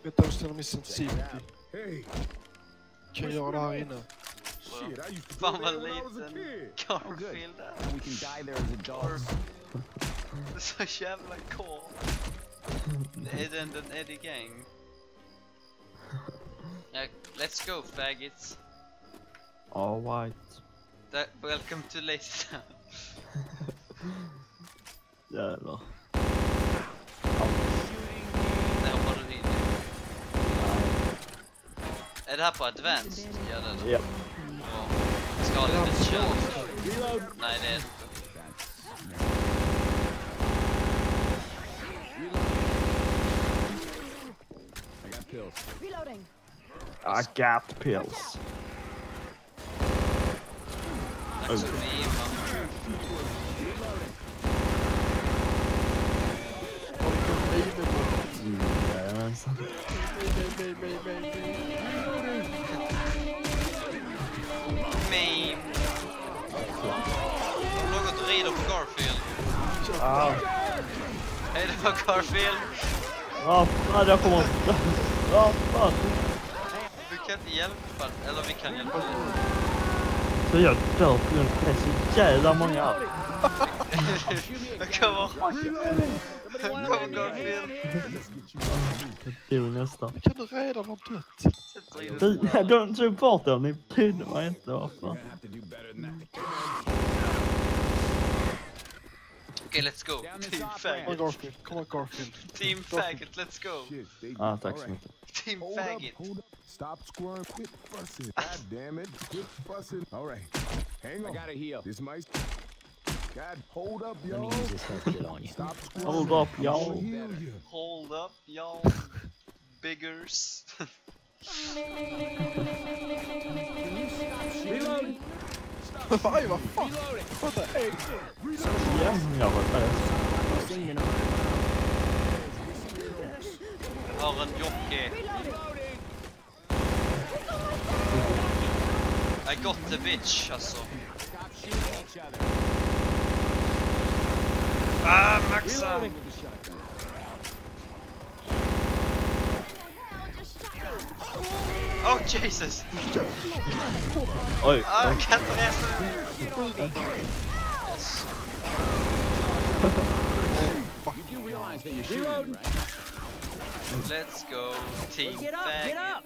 Vänta, jag ställer mig som safety. Kan jag göra det här inne? Fan vad liten Garfield där. Så jävla cool. Är det en Eddie Gang? Let's go, faggots. All right. Welcome to Lazy Town. Jävlar. Där hoppar du in. Är det här på advanced? Ja, det är det. Yep. Ja. Ska ha lite kött. Nej, det är inte. Reloading. I got pills. Tack så mycket. Jajamensan. Meme. Något rider på Garfield. Ah. Hej då Garfield. Ja, fan jag kommer. Ja, fan. Vi kan inte hjälpa. Eller vi kan hjälpa dig. Så jag dör på grund av det så jävla många år. Kommer Garfield. Det är nästan. Kan du redan ha dött? De tog bort dem, ni brydde mig inte. Varför? Okay, let's go. Team Faggot. Come on, Garfield. Team Faggot, let's go. Ah, tack så mycket. Team Faggot. Stop squirming. Quit fussing. God damn it. Quit fussing. All right. Hang on. I gotta heal. This might... God, hold up, y'all. Let me use this headset on you. Stop squirming. Hold up, y'all. Hold up, y'all. Biggers. Reload. Aj, vad fan? What the heck? Ja, jag var där. Har en jockey. I got the bitch, alltså. Ah, Maxa! Oh, Jesus! Oj. Ah, jag kan inte resa. Let's go, team faggot.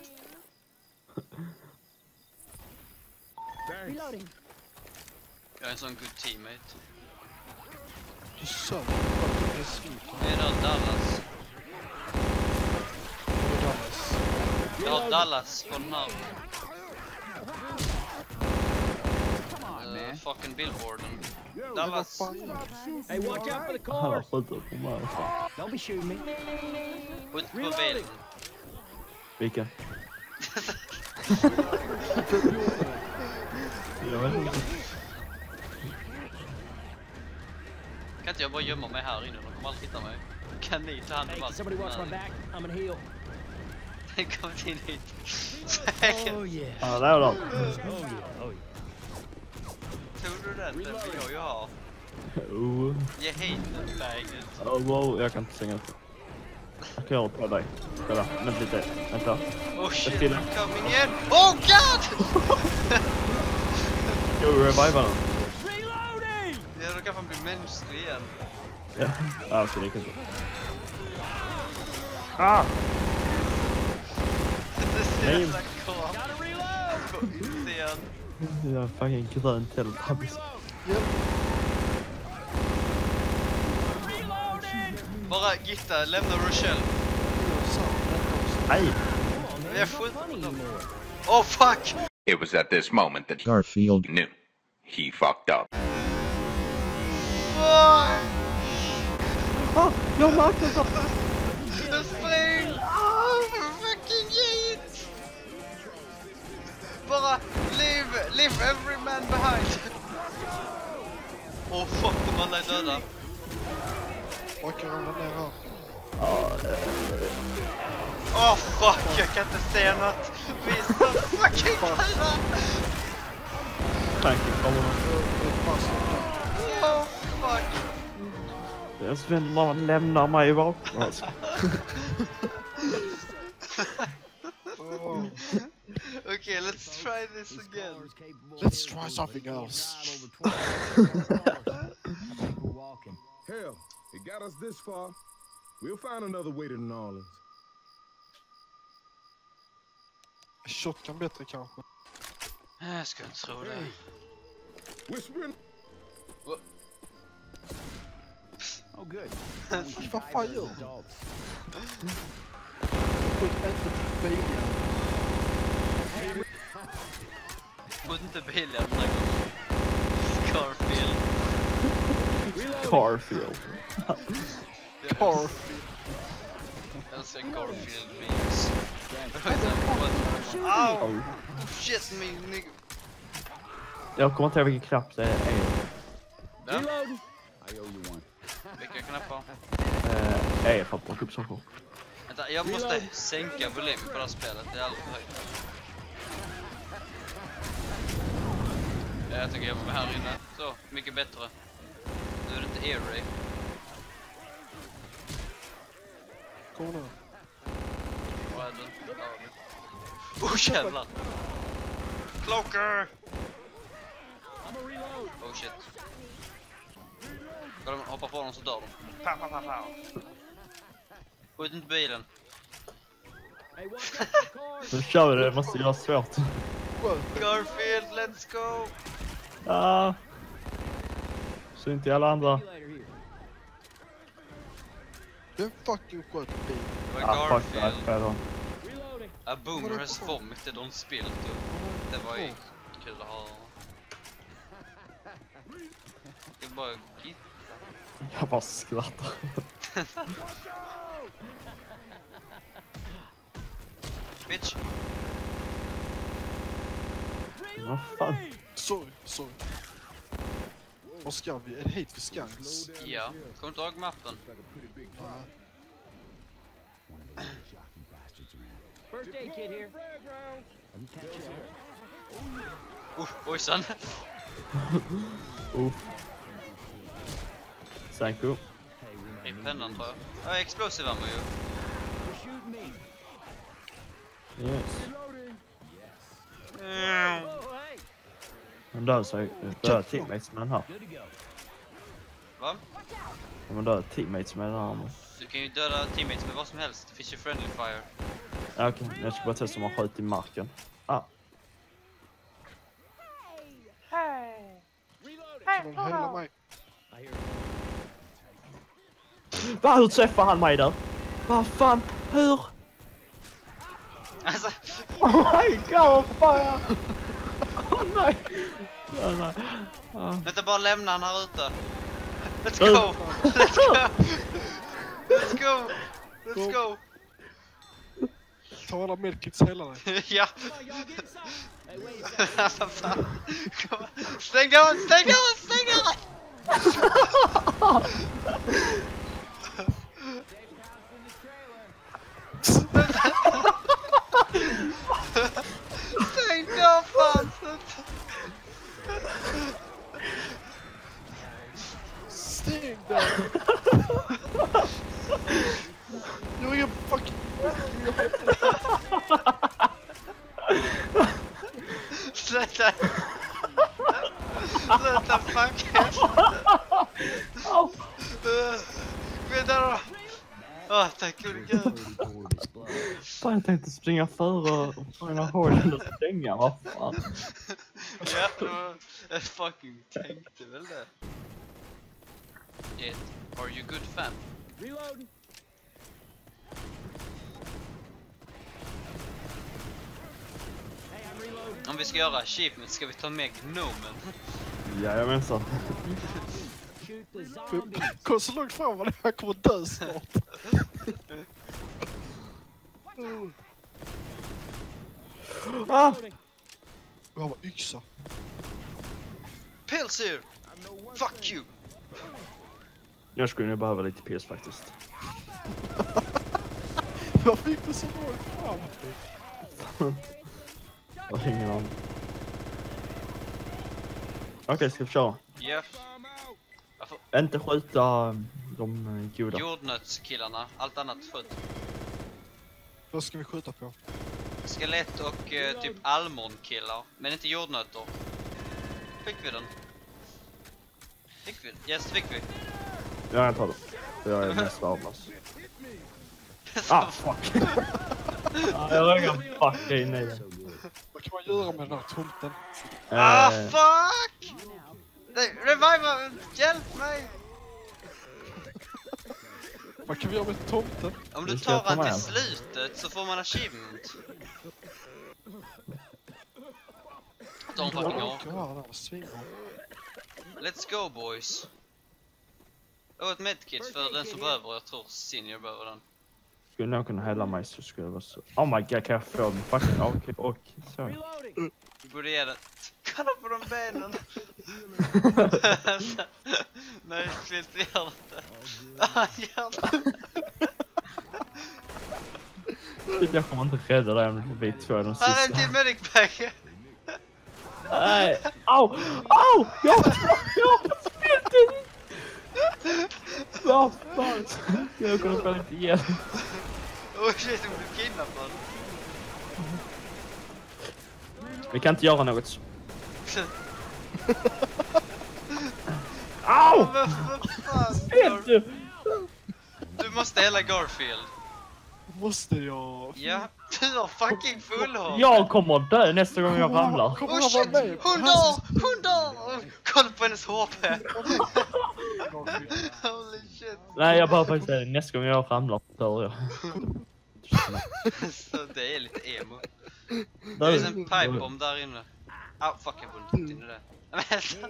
Reloading. Jag är en sån good teammate. Du sa att det är svit. Det är då Dallas. Jag har Dallas på den här. Fucking billboarden. Dallas. Hey, watch out for the Han har cars. skjutit på mig. Don't be shooting me. Skjut på bilen. Vilka? Jag vet inte. Kan inte jag bara gömma mig här inne? De kommer aldrig hitta mig. Kan ni ta hand om Hey, allt? somebody watch my back. I'm gonna heal. Den kommer in hit. Oh yeah. Ja, där är de. Oh yeah. Oh yeah. Tror du den? Den vill jag ju ha. Oh. Ge hit den faggot. Oh, wow, jag kan inte stänga upp. Jag kan ta dig. Kolla, vänta lite. Vänta. Oh shit, till. I'm coming in. Oh god! Ska vi reviva den? Reloading! Ja, då kan man bli mänsklig igen. Ja, alltså det kan inte. Ah! Det ser Nej. jävla kvar. Gotta reload! Sen. Jag är fucking grön teletabis. Reloading! Bara Gitta, lämna Rochelle. Nej! Vi är fullt på dem. Oh fuck! It was at this moment that Garfield. knew he fucked up. Oh, Ah, jag märkte så! det spring! Oh, fucking shit! Bara leave every man behind. Oh fuck, de alla är döda. Vad kan ramla ner här? Oh fuck, jag kan inte se något. Vi är så fucking döda. Tanken kommer någon. Oh fuck. Jag Sven bara lämnar mig bakom. Alltså. Oh, Okay, let's try this again. let's try something else. Hell, it got us this far. We'll find another way to New Orleans. Shotgun bättre kanske. Jag ska inte tro det. Whispering. Oh, good. Vad fan gör du? Skjut inte bilen. Skjut inte bilen den här gången. Carfield. Carfield. Carfield. Jag älskar Garfield memes. Au! Oh, shit me nigga. Jag kommer inte ihåg vilken knapp det är. Ja. I owe you one. Vilka knappar? Är för att plocka upp saker. Vänta, jag måste sänka volymen på det här spelet. Det är alldeles för högt. Jag tänker jobba med här inne. Så, mycket bättre. Nu är det inte air ray. Kom nu. Vad är det? Oh jävlar! Cloaker! Oh shit. Ska de hoppa på dem så dör de. Pow, pow, pow, pow. Skjut inte bilen. Nu kör vi det, måste göra svårt. Garfield, let's go! Ja. Så inte alla andra. Vem fucking sköt bilen? Det var Fuck that, Garfield. Pedro. A boomer has vomited on spilt. Det var ju kul att ha. Jag bara gitt. Jag bara skrattar. Bitch. Vad fan? Sorry. Vad ska vi? Är det hit vi ska? Ja, kommer inte ihåg mappen. First aid kit here. Ojsan. Thank you. I pennan tror jag. Ja, explosive ammo ju. Yes. Mm. Man dör sig döda teammates med den här. Va? Man döda teammates med den här. Du kan ju döda teammates med vad som helst. Det finns ju friendly fire. Ja, okej, jag ska bara testa om man sköt i marken. Ah. Kan de hela mig? Va, hur träffar han mig där? Vad fan, hur? Alltså, Oh my god, fan! Oh nej! Oh, nej. vänta, bara lämna han här ute. Let's go! Let's go! Let's go! Let's go! Ta alla medkits hela dig. Ja! Vad fan? Stäng dörren! Stäng dörren! Stäng dörren! Stäng dörren fan! Stäng där! Jag har ingen fucking... Sluta! Sluta fucking! Vidare då! Åh, tack gode gud! Fan, jag tänkte springa före och fånga hålen och stänga, vad fan? Ja, jag fucking tänkte väl det. It, are you good fan? Reloading. Om vi ska göra achievement ska vi ta med gnomen. Jajamensan. Shoot the zombie. Kom så långt fram vad det här kommer dö snart. Ah! Jag har yxa. Pills here! Fuck you! Jag skulle ju behöva lite PS faktiskt. Vad fick du så långt fram? Jag har ingen aning. Okej, ska vi köra? Ja. Inte skjuta de goda. Jordnötskillarna, allt annat skjut. Vad ska vi skjuta på? Skelett och typ almondkillar. Men inte jordnötter. Fick vi den? Fick vi? Yes, fick vi. Ja, jag tar det. För jag är mest värdelös. Ah, fuck. Jag råkar fucka in i det. Vad kan man göra med den här tomten? Ah, fuck! Revive! Hjälp mig! Vad kan vi göra med tomten? Om du Vi ska tar ta han med till slutet så får man achievement. De fucking Ja, av. det var svinbra. Let's go boys. Och ett medkit för den som behöver. Jag tror Senior behöver den. Skulle jag kunna hela mig så skulle det vara så. Oh my god, kan jag få den fucking och så. Reloading. Du borde ge den. Kolla på de benen. Nej, filtrerar inte. Ah, jävlar. Jag kommer inte rädda dig om det blir två de sista. Här är en till medic bag. Nej, au! Au! Jag har spelat det! Vad fan? Jag kommer spela inte igen. Åh shit, hon blev kidnappad. Vi kan inte göra något. Au! Vad fan? Vet du? Du måste hela Garfield. Måste jag? Ja, du har fucking full hår. Jag kommer dö nästa gång jag ramlar. Kommer Oh han shit, vara med? hon dör! Hon dör! Kolla på hennes HP. Holy shit. Nej, jag bara faktiskt säga det. Nästa gång jag ramlar dör jag. Så det är lite emo. Det finns en pipe bomb där inne. Ah, fuck, jag borde inte in i det. Men hälsa.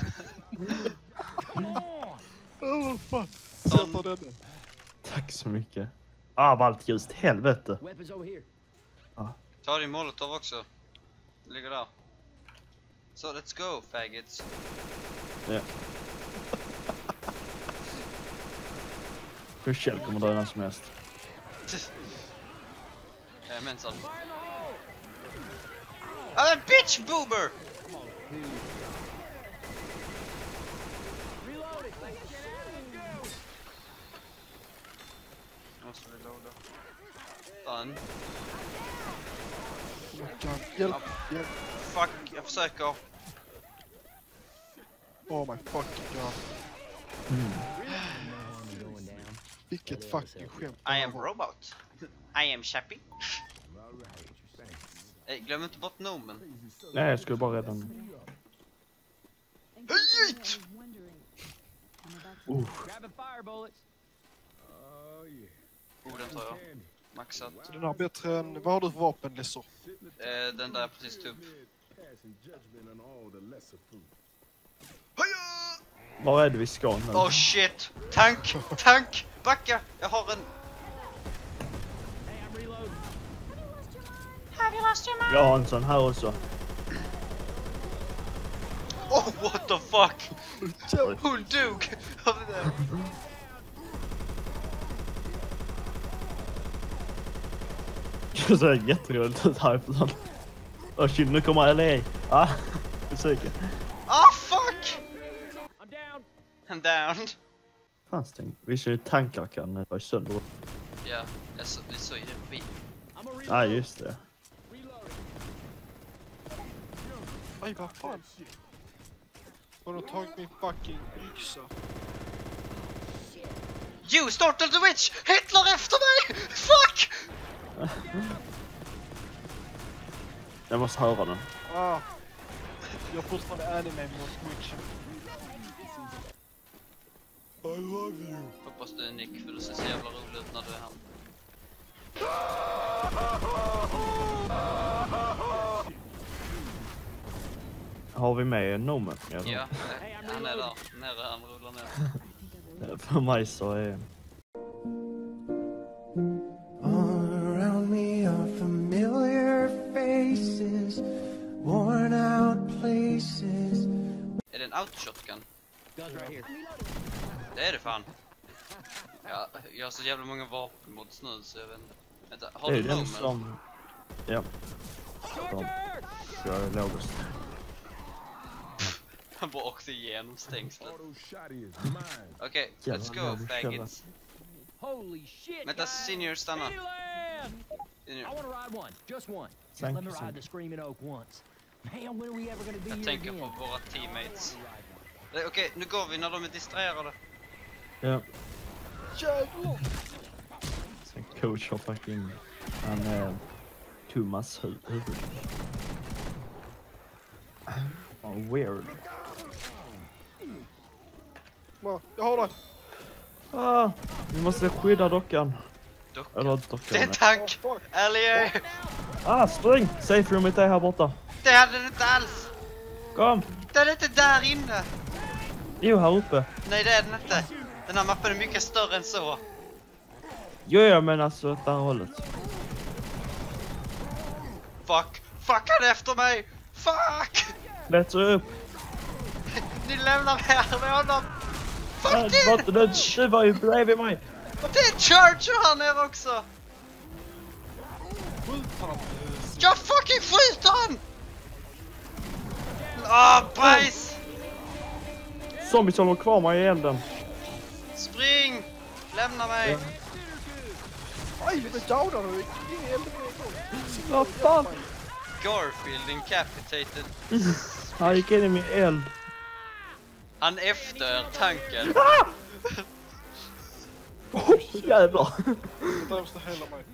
Åh, fan. Sätter den. Tack så mycket. Ah, vad allt ljust. Helvete. Weapons over here. Ta din molotov också. Det ligger där. Så let's go, faggots. Ja. Hur Kjell kommer dö när som helst. Jajamensan. Ah, en bitch boober! Jag måste reloada. Fan. Hjälp, hjälp. Fuck, jag försöker. Oh my fucking god. Vilket fucking skämt. I am robot. I am Chappie. Hey, glöm inte bort nomen. Nej, jag skulle bara rädda den. Höjt! Grabbing fire bullets. Oh, den tar jag. Maxat. Den har bättre än... Vad har du för vapen, Lissor? Den där jag precis tog upp. Var är det vi ska nu? Oh shit! Tank! Tank! Backa! Jag har en... Hey, I'm reloading. Jag har en sån här också. Oh, what the fuck? Hon dog av det där. Det ser jätteroligt ut härifrån. Åh shit, nu kommer LA. Ah, besöker. Ah, fuck! I'm down. I'm down. Fan stäng. Vi kör ju tankar kan vara sönder. Ja, vi såg ju det på bil. I'm a reload. Ja, just det. Aj, vad fan? Har du tagit min fucking yxa? You started the witch! Hitler efter mig! Fuck! Jag måste höra den. Ah. Jag har fortfarande anime mot Witchen. I love you. Hoppas du är Nick, för du ser så jävla rolig ut när du är han. Har vi med Nomen? Ja, han är där. Nere, han rullar ner. För mig så är... All around me are familiar faces, worn out places. Är det en autoshotgun? Guns right here. Det är det fan. Ja, jag har så jävla många vapenmods nu så jag vet inte. Vänta, har Det du är den Nomen? som... Ja. Så jag är lågast. Han bara åkte igenom stängslet. Auto-shotty is mine. Okej, Jävlar, let's go jävlar, faggots. Holy shit, Vänta, guys. Senior, stanna. Healing! I want to ride one, just one. Just Thank let me you, ride thank the Screaming Oak once. Man, when are we ever going to be Jag here tänker again? på våra teammates. Okej, nu går vi när de är distraherade. Ja. Jävlar! Sen coach har fucking... Han är... Thomas huvud. Oh, weird. Jag har det! Ah, vi måste skydda dockan. Dockan. Eller dockan. Det är en tank! Allier! Ah, spring! Safe roomet är här borta. Det hade den inte alls! Kom! Det är inte där inne! Jo, här uppe. Nej, det är den inte. Den här mappen är mycket större än så. Jo, jag menar alltså åt det här hållet. Fuck! Fuck, han är efter mig! Fuck! Let's upp! Ni lämnar mig här med honom! Fuck Du var ju bredvid mig! Det är Charger här nere också! Skjut han! Jag fucking skjuter han! Ah, bajs! Zombies håller kvar mig i elden. Spring! Lämna mig! Aj, vi blev downade! Ingen eld med en gång! Vad fan? Garfield incapitated. Han gick in i min eld. Han efter tanken. Oh, jävlar! Det där måste hela mig.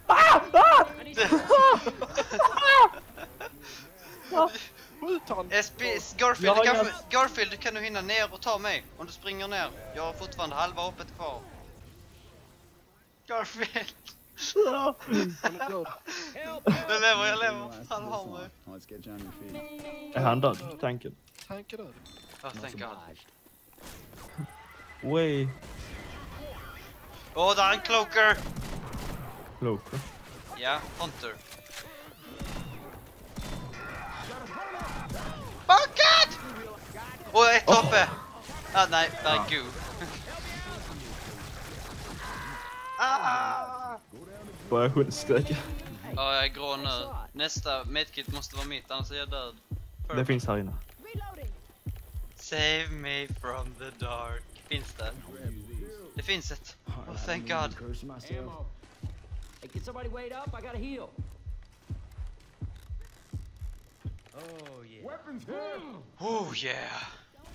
Skjut han! Garfield, du kan nu hinna ner och ta mig om du springer ner. Jag har fortfarande halva hoppet kvar. Garfield. Han är död. Jag lever. Han har mig. Let's get you on your feet. Är han död? Tanken. Tanken död. Oh, thank God. Way. Åh, där är en cloaker! Cloaker. Ja, Hunter. Oh God! Åh, ett hoppe! Ah, nej, där är goo. Ah! Börjar hundskräka. Ja, jag är grå nu. Nästa medkit måste vara mitt, annars är jag död. Det finns här inne. Save me from the dark. Finns det? Det finns ett. Oh, thank God. Curse myself. Ammo. Hey, can somebody wait up? I gotta heal. Oh, yeah. Weapons here! Oh yeah.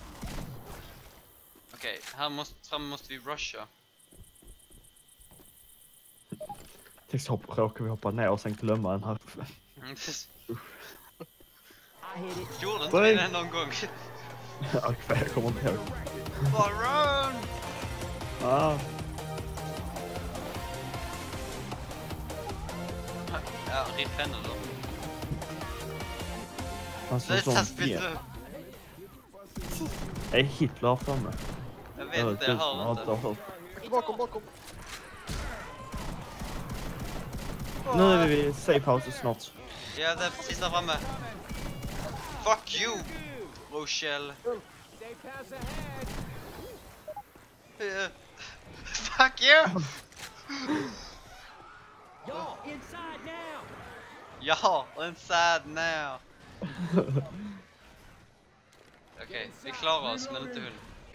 Okej, här måste vi rusha. Tänk så råkar vi hoppa ner och sen glömma den här. I hit it. Gjorde inte vi det någon gång? Jag kommer inte ihåg. Bara run! Ah. Ja, riff henne då. Han såg Det sån är spillt ben. upp. Är Hitler framme? Jag vet inte, jag hör inte. Bakom. Nu är vi vid safe house snart. Ja, det är precis där framme. Fuck you, Rochelle. Fuck you! Y'all, inside now! Ja, inside now. Okej, vi klarar oss, men inte hon.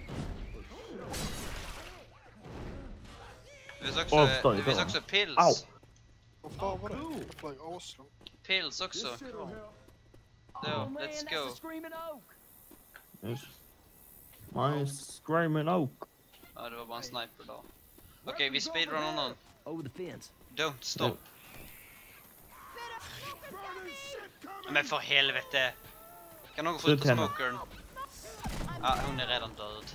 Det finns också pills. Au. Vad fan var det? Jag flög aslångt. Pills också. Så, Oh, man, let's that's go. the Screaming Oak. Yes. My screaming oak. Ja, det var bara en sniper då. Okej, vi speedrunnar någon. Over the fence. Don't stop. Men för helvete. Kan någon skjuta henne. smokern? Ja, hon är redan död.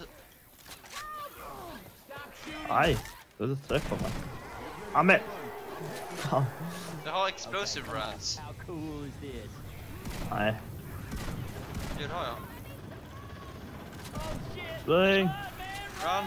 Nej, du träffar mig. Amen. Fan. Du har explosive rounds. How cool is this? Nej. Jo, det har jag. Spring. Run!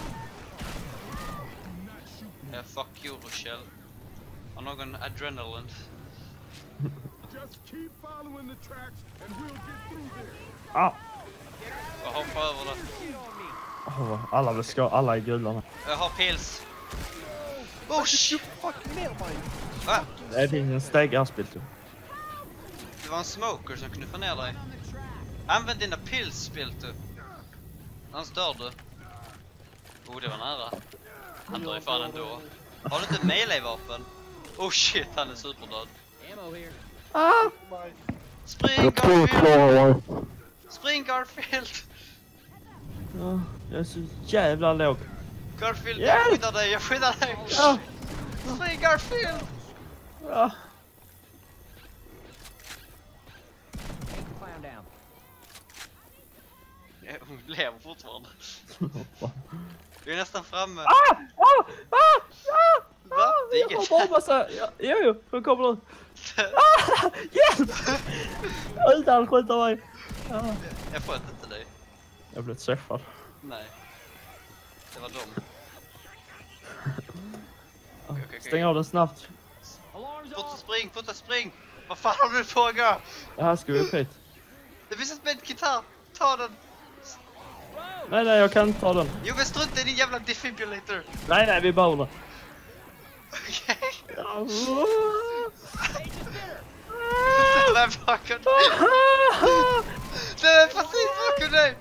Ja, fuck you, Rochelle. Har någon adrenaline? Just keep following the tracks and we'll get through there. Ah. Jag hoppar över det. Alla är gula nu. Jag har pills. Oh shit! Fuck ner mig! Va? Det är ingen steg jag har spelat. Det var en smoker som kunde få ner dig. Använd dina pills, Spiltu. Annars dör du. Oh, det var nära. Han dör ju fan ändå. Har du inte melee-vapen? Oh shit, han är superdöd. Ammo here. Spring Jag tror jag Garfield! klarar mig. Spring Garfield! Ja, jag är så jävla låg. Garfield, Yeah! jag skyddar dig, jag skyddar dig! Ja. Spring Garfield! Ja. Take the clown down. Hon lever fortfarande. Vi är nästan framme. Va? Det är Jag har inget. bara massa... Jo, hon kommer nu. Hjälp! Utan skjuta mig. Jag sköt inte dig. Jag blev träffad. Nej. Det var dem. Stäng av den snabbt. Forta spring! Vad fan har du på att gå? Det här ska vi upp hit. Det finns ett medkit här. Ta den. Nej, jag kan inte ta den. Jo, men strunta i din jävla defibrillator. Nej, vi behöver den. Okej. Ja. Den är bakom dig. Den är precis bakom dig.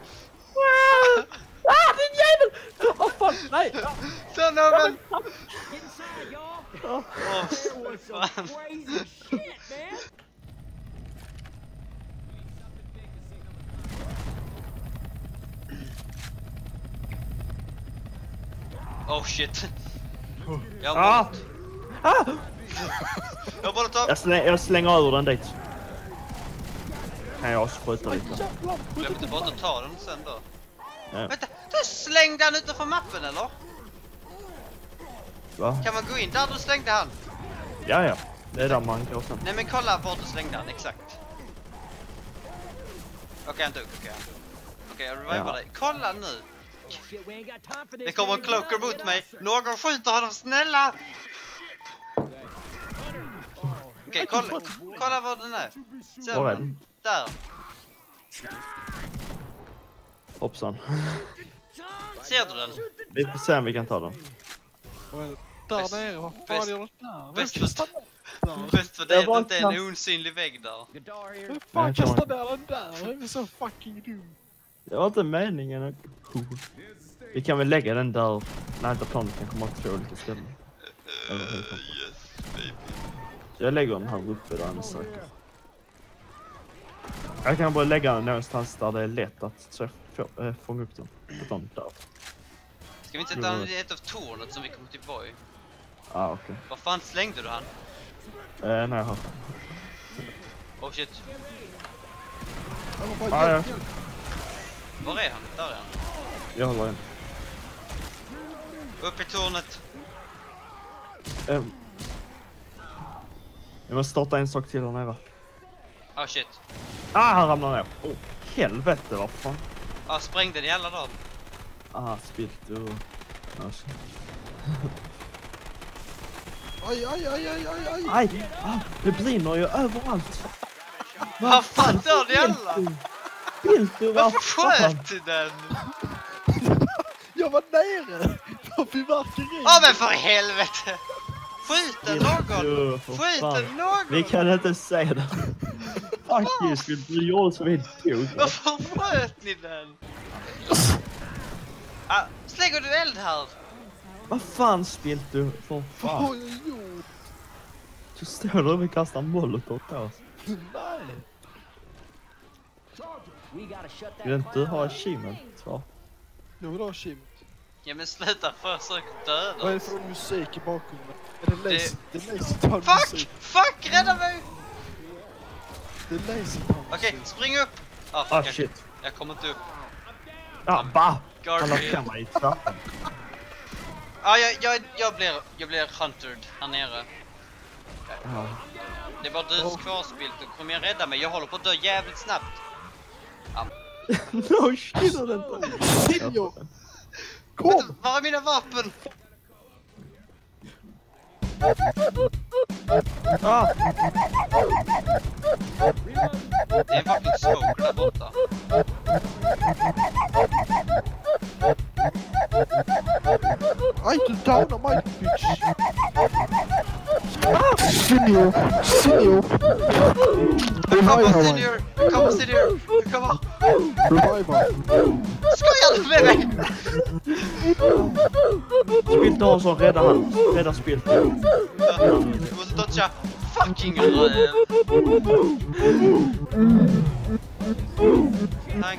Din jävel! Vad fan, nej! Ta någon. Get inside, y'all. Åh, fan. Crazy shit, man. Oh shit. Jag Ah! har Ah! bara ta. Jag slänger över den dit. Kan jag skjuta lite? Glöm inte bara att ta den sen då. Ja. Vänta, du slängde han utanför mappen eller? Va? Kan man gå in där du slängde han? Ja. Det är där man går sen. Nej men kolla var du slängde han, exakt. Okej, han dog, Okej, jag revivar dig. Kolla nu. Shit, we ain't got time for this. Det kommer en cloaker mot mig. Någon skjuter honom, snälla! Okej, kolla var den är. Ser Var är du? den? Där. Hoppsan. Ser du den? Vi får se om vi kan ta den. Där nere, vad fan gör du där? Vem Bäst kastar Bäst för det är inte en osynlig vägg där. Guitar here. Vem fan Nej, kan kastar man- ner den där? Det är så fucking dum. Det var inte meningen. Vi kan väl lägga den där. Nej, inte planen kan komma till två olika ställen. Yes, baby. Jag lägger den här uppe där den är säker. Jag kan bara lägga den någonstans där det är lätt att fånga upp den. Där. Ska vi inte sätta den i ett av tornet som vi kommer till Boy? Okej. Vad fan slängde du han? Nej, jag har. Oh shit. Han har bara Ja. Var är han? Där är han. Jag håller en. Upp i tornet. Jag måste starta en sak till här nere. Oh shit. Han ramlar ner. Helvete, vad fan. Sprängde ni alla då? Spilt och... Alltså. Aj. Det brinner ju överallt. Vad fan dör ni alla? Spilt och Varför sköt du den? Jag var nere. På fyrverkeri. Men för helvete! Skjut den någon! Skjut den någon! Vi kan inte säga det. Faktiskt, vi gjorde som vi tog. Varför sköt ni den? Slänger du eld här? Vad fan spilt du? För Vad fan. har jag gjort? Så står du och kastar molotov på oss. Nej. We gotta shut that Vill inte clown ha up. achievement? Va? Jag vill ha Kim. Ja men sluta försök Vad är döda det oss. för musik i bakgrunden? Är det lazy? Det är lazy town Fuck! musik. Fuck! Rädda mig! Det är lazy town Okej, musik. spring upp! Fuck, Shit. jag kommer inte upp. Han har Garfield. kan mig i trappan. Jag blir hunted här nere. Ja. Det är bara du kvarspilt. Kommer jag rädda mig? Jag håller på att dö jävligt snabbt. No shit, är det inte. Siljo! Kom! Var är mina vapen? Det är en fucking smoke där borta. Aj, du downar mig, bitch! Senior! Senior! Come on, senior! Come on, senior! Come on! Revival! Skojar du med mig? Spilt Hansson, rädda han. Rädda Spilt. Du måste toucha fucking röv. Tack.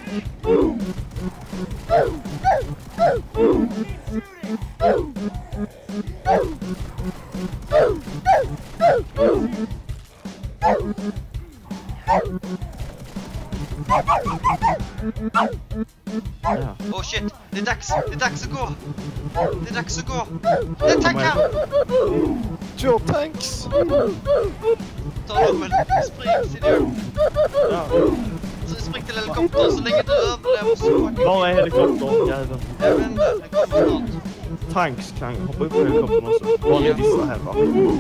Ja. Oh shit, det är dags att gå. Det är dags att gå. Det är tankar. Two tanks! Ta dem, spring senior. Ja. Spring till helikoptern så länge du överlever så fucking. Var är helikoptern, jäveln? Jag vet inte, den kommer snart. Tanks kan hoppa upp på helikoptern också. Var är vissa här va?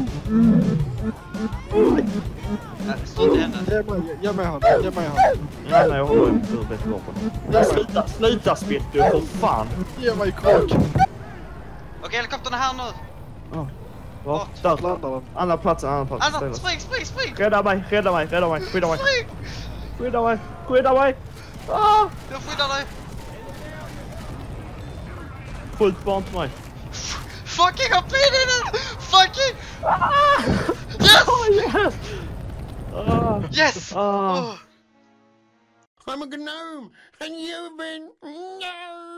Nej, det står inte henne. Ge mig han. Nej, jag håller inte för bättre vapen. Sluta Spilt du, för fan. Ge mig kråk. Okej, helikoptern är här nu. Va? Där. Landar den. Annan plats. Anna, spring! Rädda mig. Skydda mig. Spring! Skydda mig. Ah! Jag skyddar dig. Skjut bara inte mig. Fucking hopp in i den! Fucking! Yes! Yes! Yes! Ah. Oh. I'm a gnome, and you've been... No!